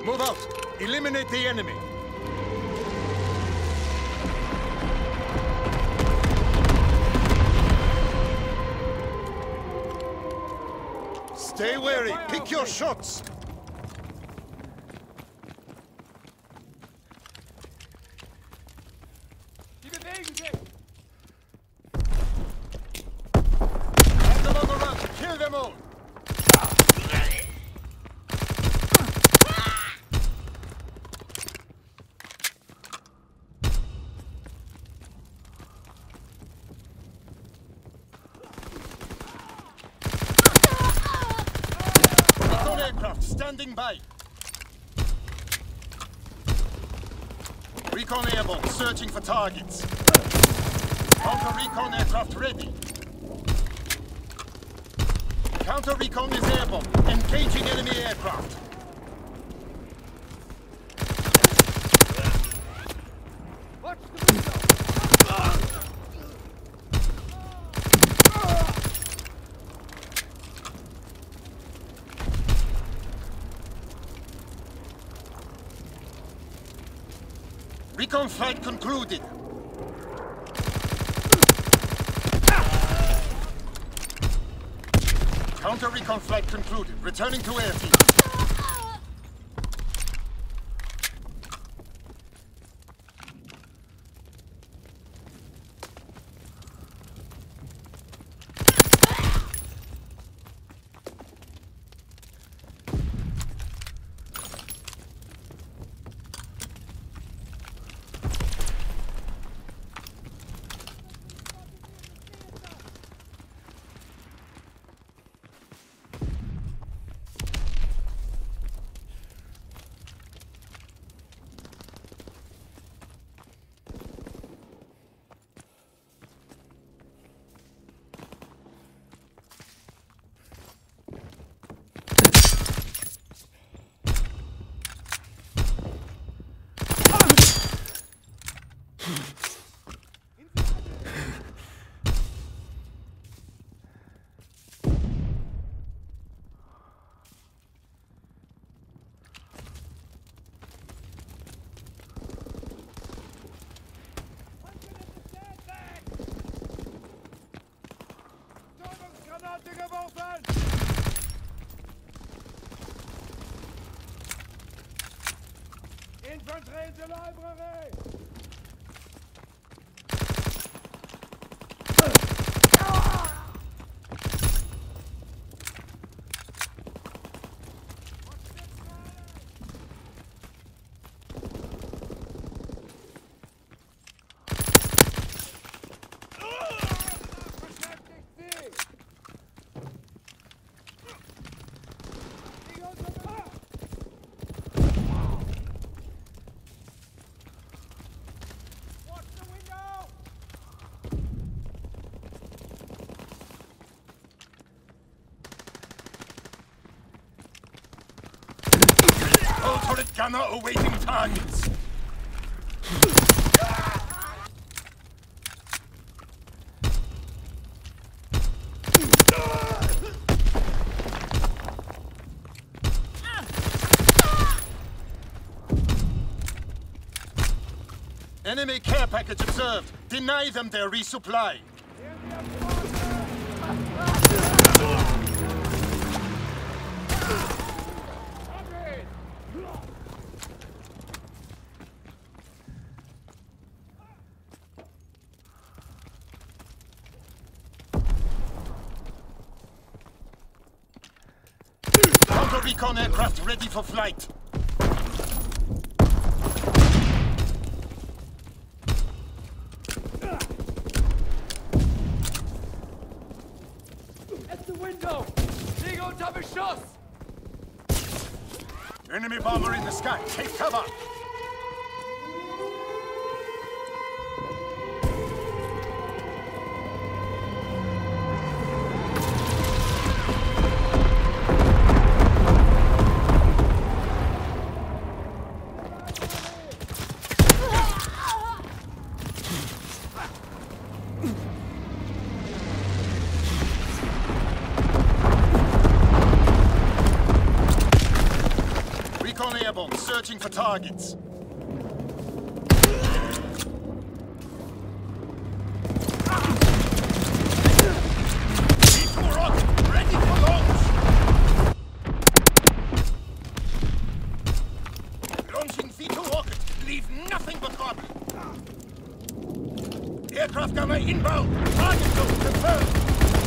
Move out. Eliminate the enemy. Stay wary. Pick your shots. Die bewegen sich! Have them on the run. Kill them all. Aircraft standing by. Recon airborne, searching for targets. Counter-recon aircraft ready. Counter-recon is airborne, engaging enemy aircraft. Watch the window! Recon flight concluded. Counter-recon flight concluded. Returning to air team. Infantry in the library! Turret gunner awaiting targets. Enemy care package observed. Deny them their resupply. Counter-recon aircraft ready for flight. At the window! Liege unter Beschuss! Enemy bomber in the sky. Take cover. Airborne, Searching for targets. V2 rocket, ready for launch! Launching V2 rocket, leave nothing but rubble. Aircraft gunner inbound, target zone confirmed.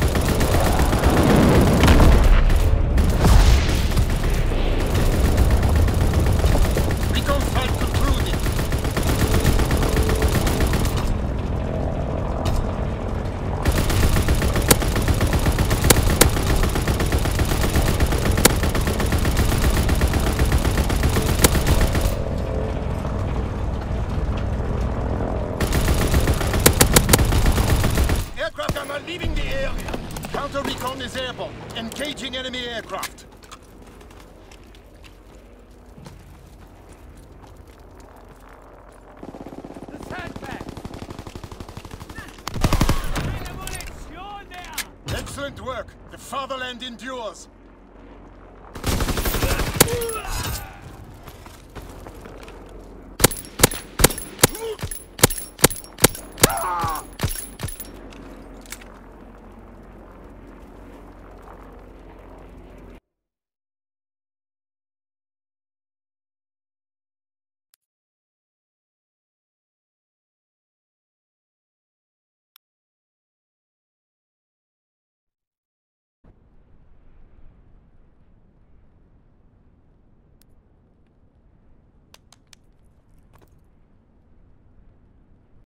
Leaving the area. Counter recon is airborne. Engaging enemy aircraft. The sandbag! Excellent work. The fatherland endures.